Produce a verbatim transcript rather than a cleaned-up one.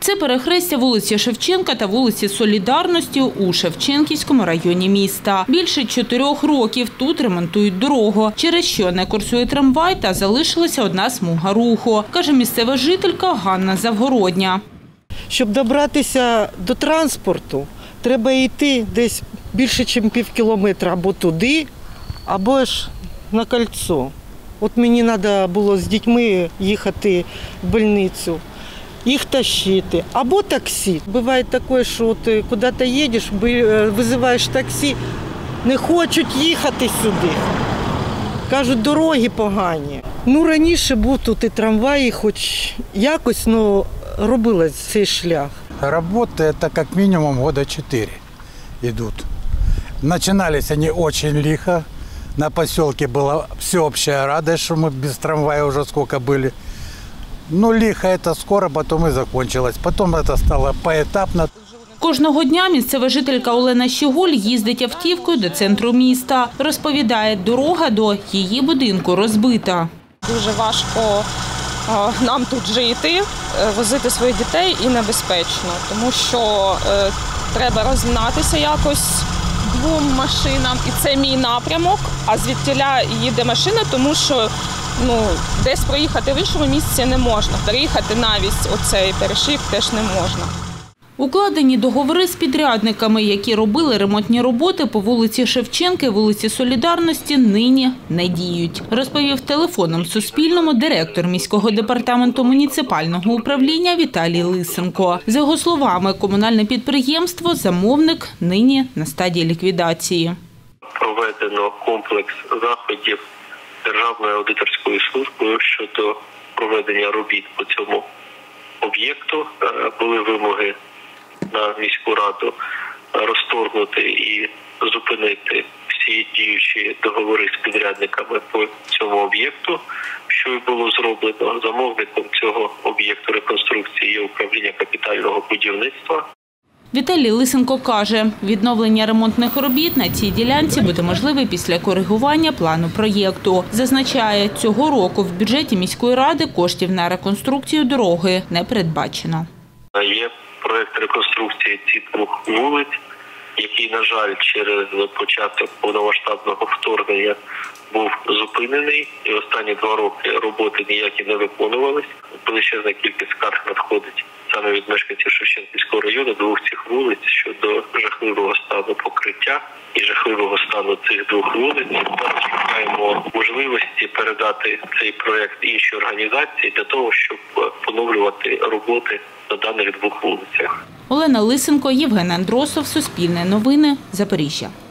Це перехрестя вулиці Шевченка та вулиці Солідарності у Шевченківському районі міста. Більше чотирьох років тут ремонтують дорогу, через що не курсує трамвай та залишилася одна смуга руху, каже місцева жителька Ганна Завгородня. Щоб добратися до транспорту, треба йти десь більше, ніж пів кілометра або туди, або ж на кольцо. От мені треба було з дітьми їхати в больницю, їх тащити, або таксі. Буває таке, що ти куди-то їдеш, визиваєш таксі, не хочуть їхати сюди. Кажуть, дороги погані. Ну, раніше був тут і трамвай, хоч якось, ну, робили цей шлях. Роботи – це як мінімум года чотири йдуть. Починались вони дуже лихо. На поселке была всеобщая радость, что мы без трамвая уже сколько были. Ну, лихо это скоро, потом и закончилось. Потом это стало поэтапно. Кожного дня місцева жителька Олена Щегуль їздить автівкою до центру міста. Розповідає, дорога до її будинку розбита. Дуже важко нам тут жити, возити своїх дітей і небезпечно, тому що треба розминатися якось двом машинам, і це мій напрямок, а звідтіля їде машина, тому що ну, десь проїхати в іншому місці не можна, переїхати навіть оцей перешийок теж не можна. Укладені договори з підрядниками, які робили ремонтні роботи по вулиці Шевченка і вулиці Солідарності, нині не діють, розповів телефоном Суспільному директор міського департаменту муніципального управління Віталій Лисенко. За його словами, комунальне підприємство «Замовник» нині на стадії ліквідації. Проведено комплекс заходів Державною аудиторською службою щодо проведення робіт по цьому об'єкту. Були вимоги на міську раду розторгнути і зупинити всі діючі договори з підрядниками по цьому об'єкту, що і було зроблено. Замовником цього об'єкту реконструкції є управління капітального будівництва. Віталій Лисенко каже, відновлення ремонтних робіт на цій ділянці буде можливе після коригування плану проєкту. Зазначає, цього року в бюджеті міської ради коштів на реконструкцію дороги не передбачено. Є проєкт реконструкції цих двох вулиць, який, на жаль, через початок повномасштабного вторгнення був зупинений. І останні два роки роботи ніякі не виконувались. Величезна кількість скарг надходить саме від мешканців Шевченківського району двох цих вулиць щодо жахливого стану покриття і жахливого стану цих двох вулиць. Зараз шукаємо можливості передати цей проєкт іншій організації для того, щоб поновлювати роботи на даних двох вулицях. Олена Лисенко, Євген Андросов, Суспільне новини, Запоріжжя.